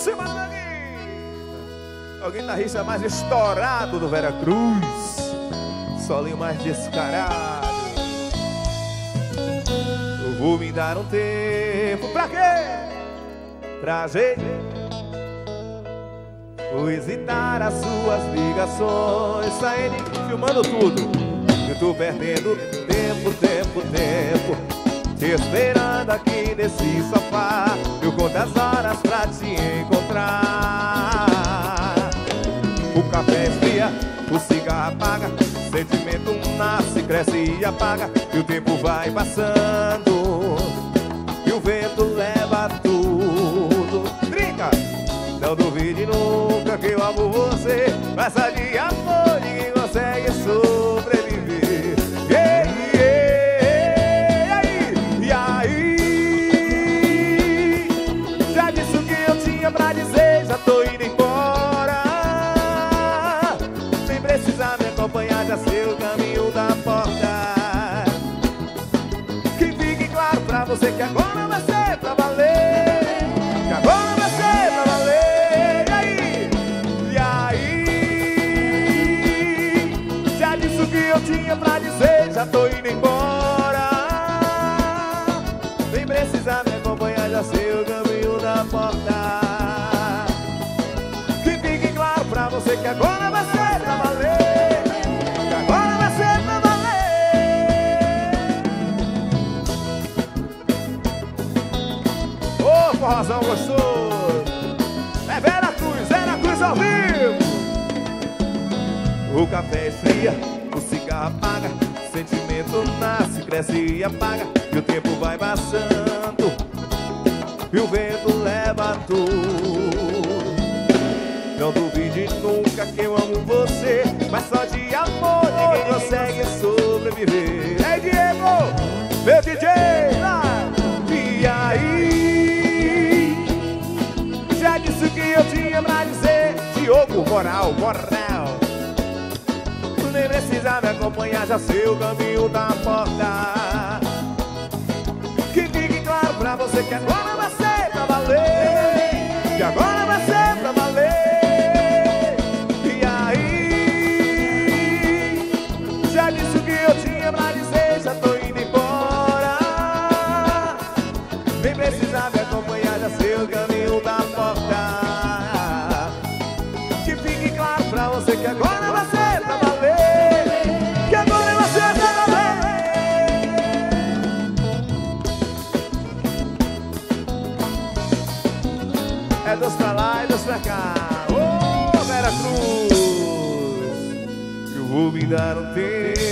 cima do Manguinho. É o guitarrista mais estourado do Veracruz, solinho mais descarado. Eu vou me dar um tempo pra quê? Pra gente visitar as suas ligações, saindo filmando tudo. Eu tô perdendo tempo te esperando aqui nesse sofá. Eu conto as horas pra te encontrar. O café esfria, o cigarro apaga, sentimento nasce, cresce e apaga. E o tempo vai passando e o vento leva tudo. Brinca! Não duvide nunca que eu amo você, mas só de amor ninguém consegue sobreviver. E aí? Já disse o que eu tinha pra dizer, já tô indo embora. Nem precisa me acompanhar, já sei o caminho da porta. Que fique claro pra você que agora vai ser pra valer. Que agora vai ser pra valer. Eu tinha pra dizer, já tô indo embora. Nem precisa me acompanhar, já sei o caminho da porta. Que fique claro pra você que agora vai ser pra valer. Que agora vai ser pra valer. Ô, forrozão gostoso. É Veracruz ao vivo. O café esfria, o cigarro apaga, sentimento nasce, cresce e apaga. E o tempo vai passando e o vento leva tudo. Não duvide nunca que eu amo você, mas só de amor ninguém consegue sobreviver. Ei, Diego, meu DJ, lá. E aí? Já disse o que eu tinha pra dizer. Diogo, moral. Nem precisa me acompanhar, já sei o caminho da porta. Que fique claro pra você que agora vai ser pra valer. Que agora vai ser pra valer. E aí? Já disse o que eu tinha pra dizer, já tô indo embora. Nem precisa me acompanhar, já sei o caminho da porta. Que fique claro pra você que agora vai ser pra valer. É dos pra lá e dos pra cá. Ô, Veracruz, eu vou me dar um tempo